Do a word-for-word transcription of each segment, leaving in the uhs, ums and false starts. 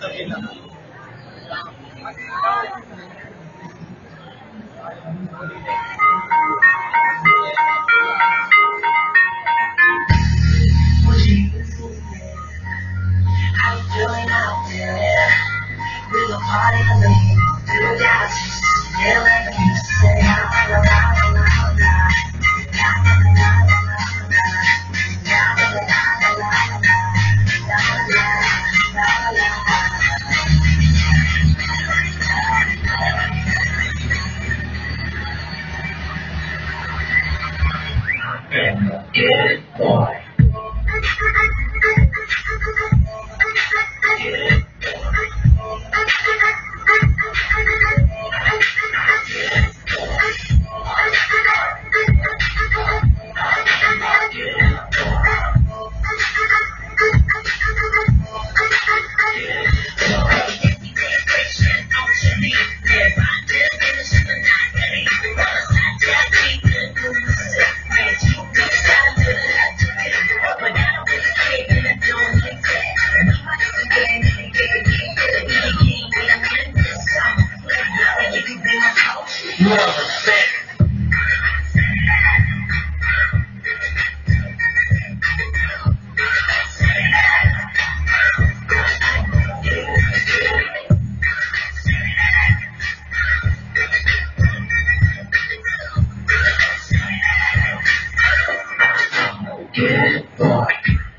Feeling out there, we go party in the do that. Yeah, let me say, la la la la la. Good boy. Good boy.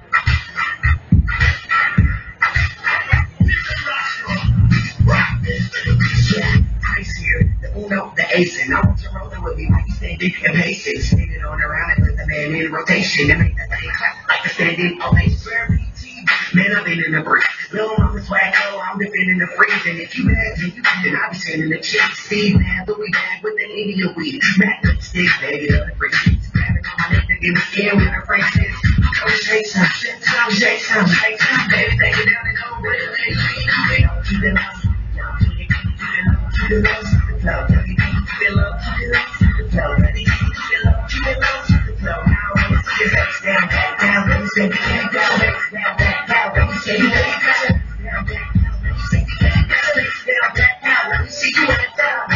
Ice here, the uno, the ace, and I want you rolling with me like you standing and pacing. Spinning on around and put the man in rotation and make that thing clap like a standing ovation. Man, I've been in the break. Little mama swag, oh, I'm living in the freeze. And if you mad, then you can. I be sending the chick. Steve, man, Louis bag with the Indian weed. Mac lipstick, baby, the freak. Grabbing on my neck to get me skin with the phrases. Go shake some, shake some, shake some, shake some, baby, take it down and go with it. Keep it low, keep it low, keep it low, keep it low, keep it low, keep it low, keep it low, ready, keep it low, keep it low, keep it low. Now I want to see your face down, back down, let me say, back down, back down, back down, let me say, back down, down, back down, let me say, back down, down, back down, let me see you at the down.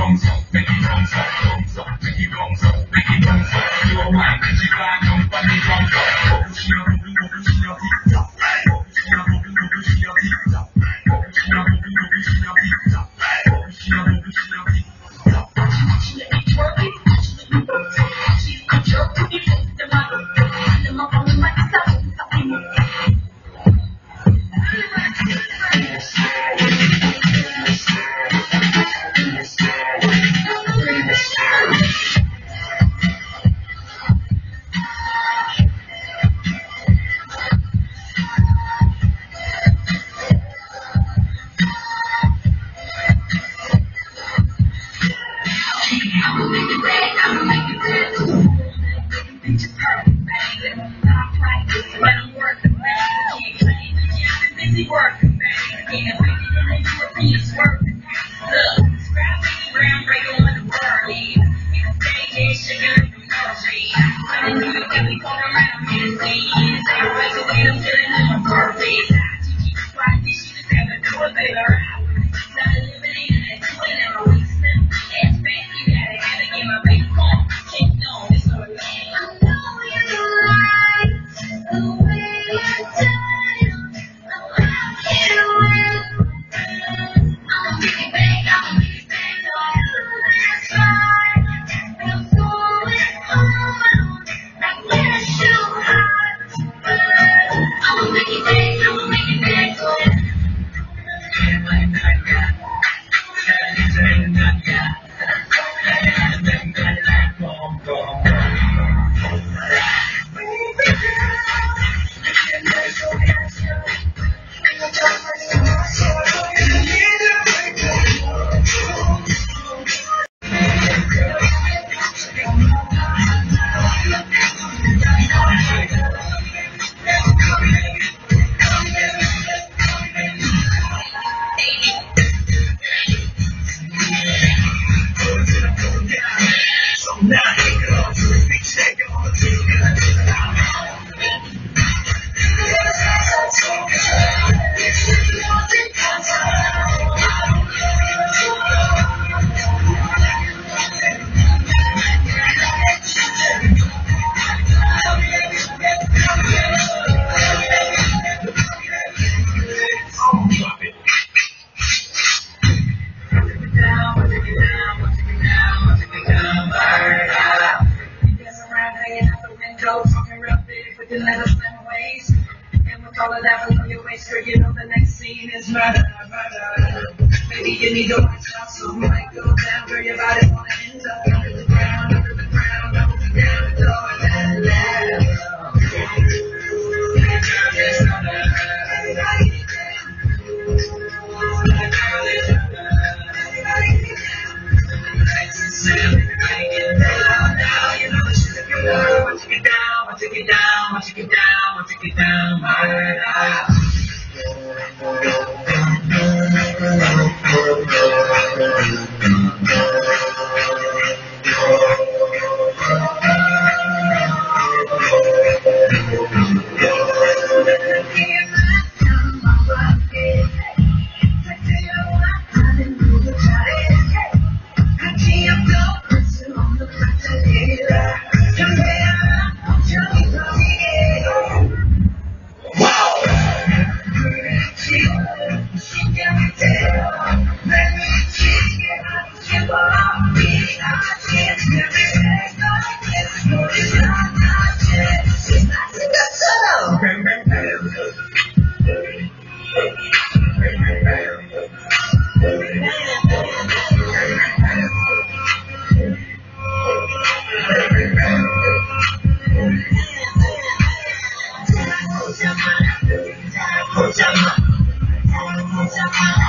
Put your